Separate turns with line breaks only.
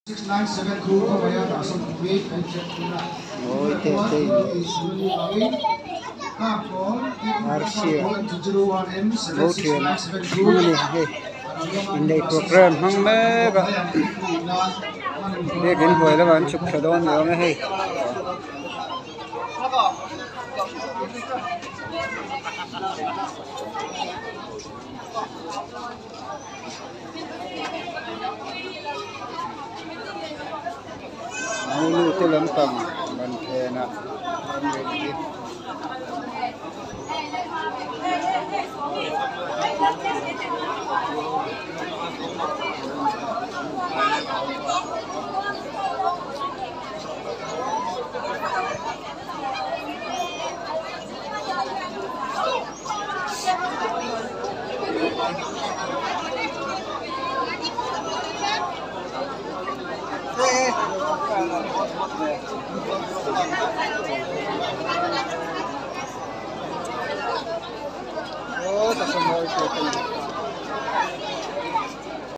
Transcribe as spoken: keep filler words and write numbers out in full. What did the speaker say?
nine seven two có phải là số quý anh chị là ôi tê tê Arsia vô thuyền này hay in đây program hăng mê cả để đến hồi là bạn chụp cho đón nữa mới hay mulu tu lempang bantai nak ambil dia. Oh, tak semua itu.